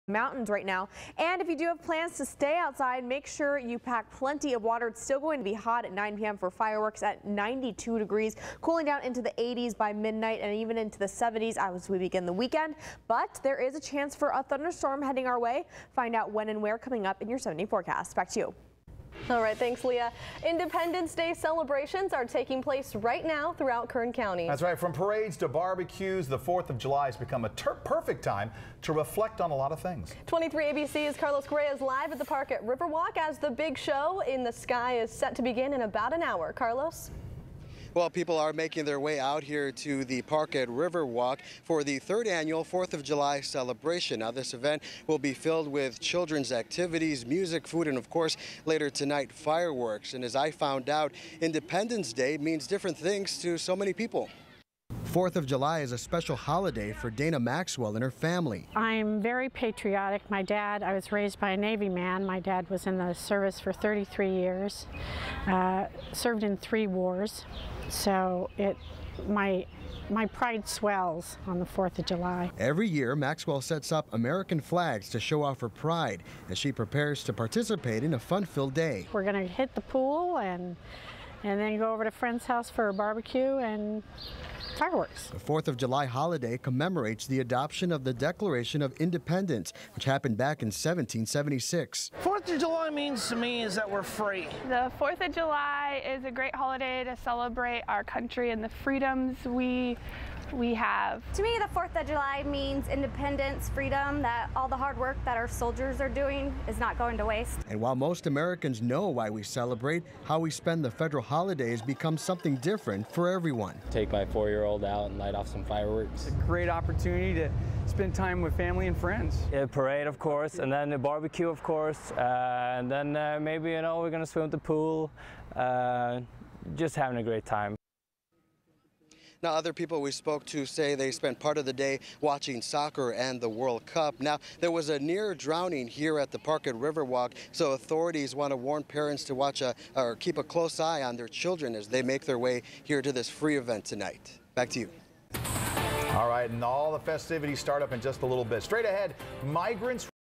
Mountains right now. And if you do have plans to stay outside, make sure you pack plenty of water. It's still going to be hot at 9 p.m. for fireworks at 92 degrees, cooling down into the 80s by midnight and even into the 70s as we begin the weekend. But there is a chance for a thunderstorm heading our way. Find out when and where coming up in your 7-day forecast. Back to you. All right, thanks, Leah. Independence Day celebrations are taking place right now throughout Kern County. That's right. From parades to barbecues, the 4th of July has become a perfect time to reflect on a lot of things. 23 ABC's Carlos Correa is live at the park at Riverwalk as the big show in the sky is set to begin in about an hour. Carlos? Well, people are making their way out here to the park at Riverwalk for the 3rd annual 4th of July celebration. Now, this event will be filled with children's activities, music, food, and of course, later tonight, fireworks. And as I found out, Independence Day means different things to so many people. 4th of July is a special holiday for Dana Maxwell and her family. I'm very patriotic. I was raised by a Navy man. My dad was in the service for 33 years, served in 3 wars. So my pride swells on the 4th of July. Every year, Maxwell sets up American flags to show off her pride as she prepares to participate in a fun-filled day. We're going to hit the pool and then go over to a friend's house for a barbecue and fireworks. The 4th of July holiday commemorates the adoption of the Declaration of Independence, which happened back in 1776. 4th of July means to me is that we're free. The 4th of July is a great holiday to celebrate our country and the freedoms we have. To me, the 4th of July means independence, freedom, that all the hard work that our soldiers are doing is not going to waste. And while most Americans know why we celebrate, how we spend the federal holidays becomes something different for everyone. Take my 4-year-old out and light off some fireworks. It's a great opportunity to spend time with family and friends. A parade, of course, and then a barbecue, of course, and then maybe, we're going to swim at the pool, just having a great time. Now, other people we spoke to say they spent part of the day watching soccer and the World Cup. Now, there was a near drowning here at the park at Riverwalk, so authorities want to warn parents to watch or keep a close eye on their children as they make their way here to this free event tonight. Back to you. All right, and all the festivities start up in just a little bit. Straight ahead, migrants